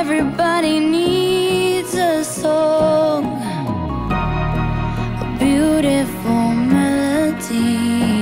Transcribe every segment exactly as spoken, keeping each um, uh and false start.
Everybody needs a song, a beautiful melody.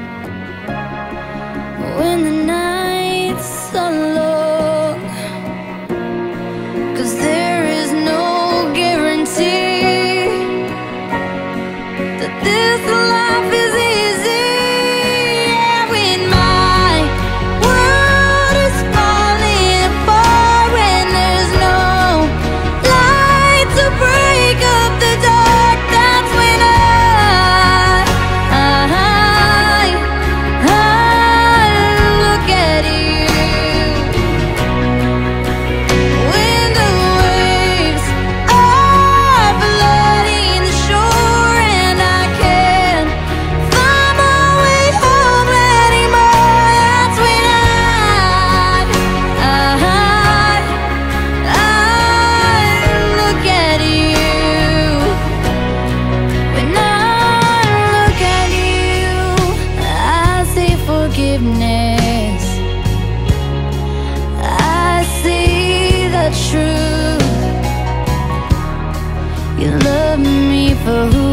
When the nights are long, 'cause there is no guarantee that this life is easy. Yeah, when my world is falling apart, when there's no light to break up the dark, that's when I, I, I look at you. When the waves are flooding the shore and I can't find my way home anymore, that's when I, I, I look at you. When I look at you, I see forgiveness. I see the truth. You love me for who